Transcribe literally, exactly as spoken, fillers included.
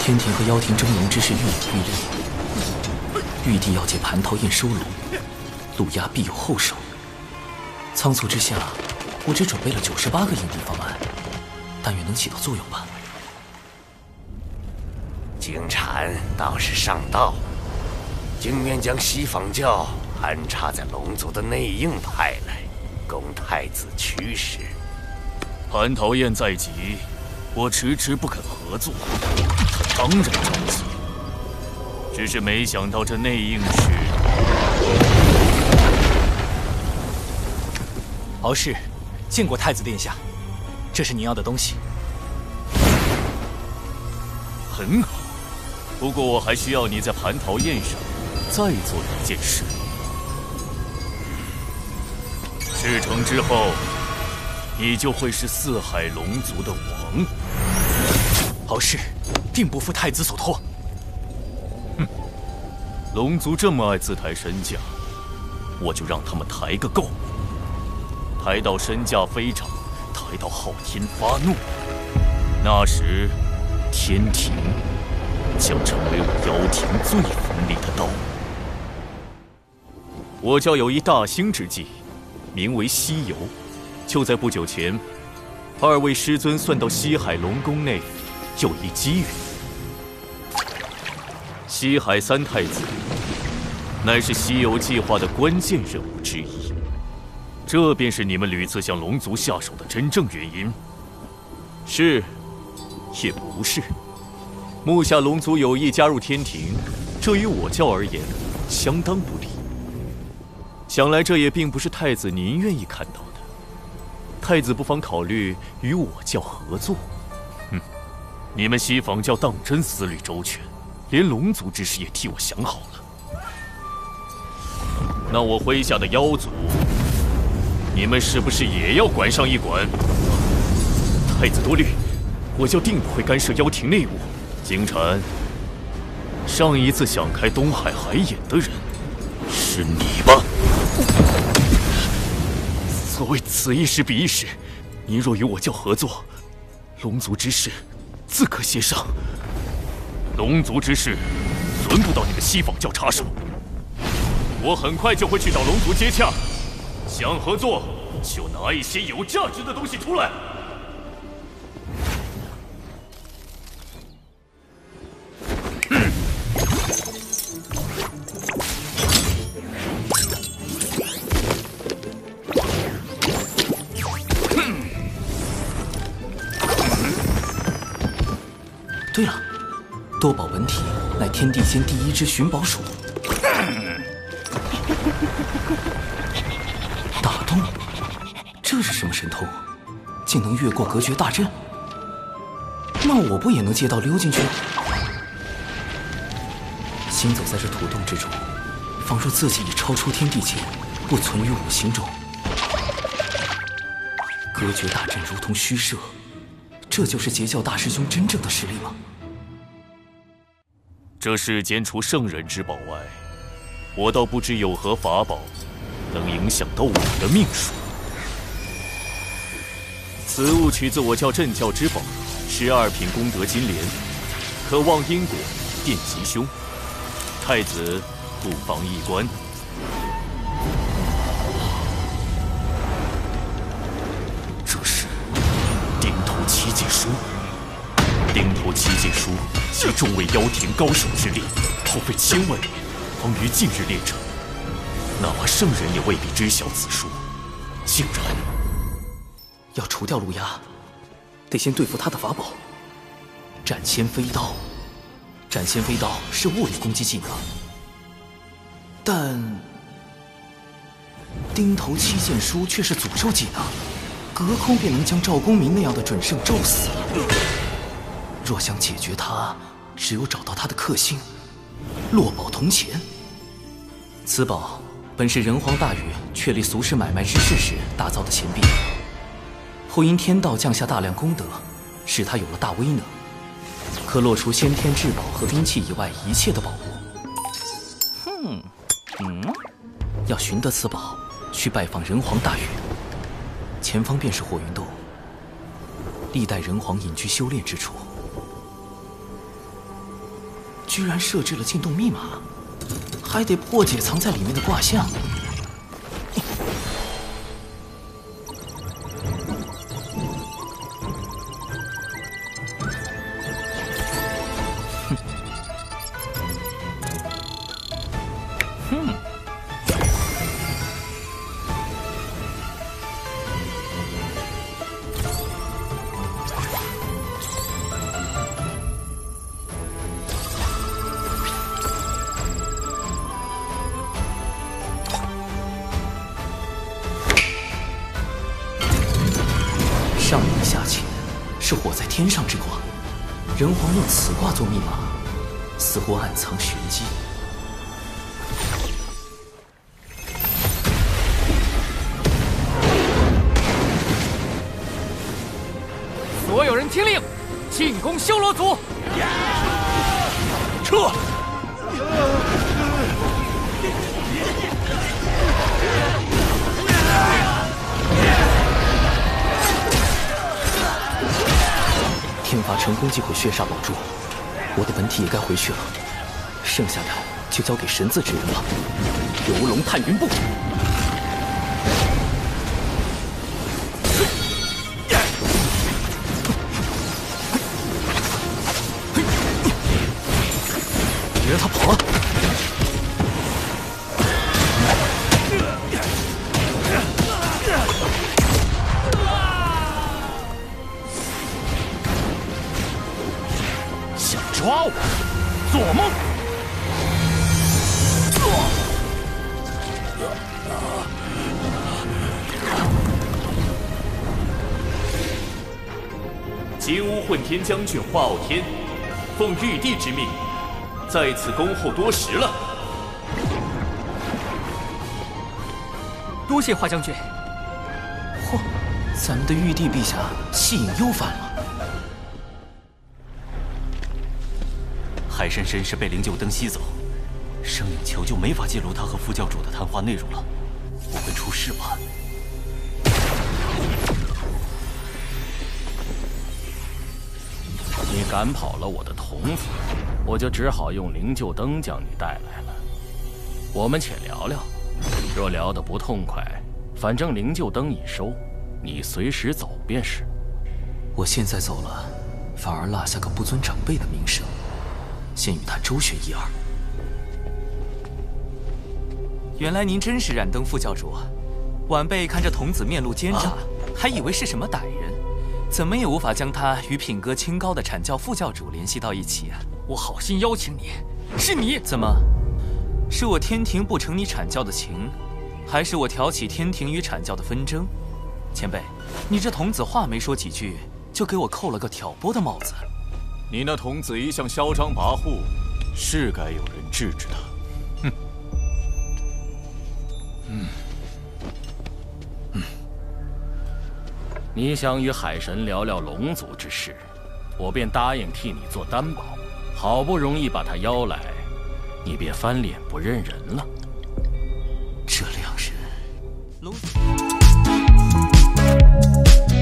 天庭和妖庭争龙之事愈演愈烈，玉帝要借蟠桃宴收龙，陆压必有后手。仓促之下，我只准备了九十八个应对方案，但愿能起到作用吧。 经禅倒是上道，竟愿将西方教安插在龙族的内应派来，供太子驱使。 蟠桃宴在即，我迟迟不肯合作，他当然着急。只是没想到这内应是…… 敖氏，见过太子殿下，这是您要的东西。 很好，不过我还需要你在蟠桃宴上再做一件事。事成之后，你就会是四海龙族的王。 敖氏，定不负太子所托。 哼，龙族这么爱自抬身价，我就让他们抬个够。抬到身价飞涨，抬到昊天发怒，那时天庭将成为我妖庭最锋利的刀。我教有一大兴之计，名为西游。就在不久前，二位师尊算到西海龙宫内有一机缘。西海三太子乃是西游计划的关键人物之一。这便是你们屡次向龙族下手的真正原因。是，也不是。目下龙族有意加入天庭，这于我教而言相当不利。想来这也并不是太子您愿意看到的。太子不妨考虑与我教合作。嗯，你们西方教当真思虑周全，连龙族之事也替我想好了。那我麾下的妖族，你们是不是也要管上一管？太子多虑，我教定不会干涉妖庭内务。经禅，上一次想开东海海眼的人是你吧？所谓此一时彼一时，您若与我教合作，龙族之事自可协商。龙族之事轮不到你们西方教插手，我很快就会去找龙族接洽。想合作，就拿一些有价值的东西出来。嗯、 对了，多宝文体乃天地间第一只寻宝鼠。打洞，这是什么神通？竟能越过隔绝大阵？那我不也能借道溜进去？行走在这土洞之中，仿若自己已超出天地间，不存于五行中。隔绝大阵如同虚设，这就是截教大师兄真正的实力吗？ 这世间除圣人之宝外，我倒不知有何法宝能影响到我的命数。此物取自我教镇教之宝十二品功德金莲，可望因果变吉凶。太子不妨一观。这是顶头七剑书。顶头七剑书集众位妖庭高手之力，耗费千万年，方于近日炼成。哪怕圣人也未必知晓此书，竟然要除掉陆压，得先对付他的法宝斩仙飞刀。斩仙飞刀是物理攻击技能，但钉头七剑书却是诅咒技能，隔空便能将赵公明那样的准圣咒死。若想解决它，只有找到它的克星落宝铜钱。此宝本是人皇大禹确立俗世买卖之事时打造的钱币，后因天道降下大量功德，使它有了大威能，可落除先天至宝和兵器以外一切的宝物。哼，嗯，要寻得此宝，去拜访人皇大禹。前方便是火云洞，历代人皇隐居修炼之处。 居然设置了进洞密码，还得破解藏在里面的卦象。哼，哼。上明下潜，是火在天上之卦。人皇用此卦做密码，似乎暗藏玄机。 所有人听令，进攻修罗族！ 撤！ 天罚成功击毁血煞宝柱，我的本体也该回去了，剩下的就交给神字之人了。游龙探云步。别让他跑了！ 想抓我？做梦！金乌混天将军华傲天，奉玉帝之命，在此恭候多时了。 多谢华将军。 嚯，咱们的玉帝陛下气瘾又犯了。 海神神识被灵鹫灯吸走，生影球就没法记录他和副教主的谈话内容了，不会出事吧？ 你赶跑了我的童子，我就只好用灵鹫灯将你带来了。我们且聊聊，若聊得不痛快，反正灵鹫灯已收，你随时走便是。 我现在走了，反而落下个不尊长辈的名声，先与他周旋一二。 原来您真是燃灯副教主，晚辈看这童子面露奸诈，啊、还以为是什么歹人。怎么也无法将他与品格清高的阐教副教主联系到一起啊！ 我好心邀请你，是你怎么？是我天庭不成你阐教的情，还是我挑起天庭与阐教的纷争？前辈，你这童子话没说几句，就给我扣了个挑拨的帽子。 你那童子一向嚣张跋扈，是该有人制止他。哼。 嗯。你想与海神聊聊龙族之事，我便答应替你做担保。好不容易把他邀来，你别翻脸不认人了。 这两人， 龙。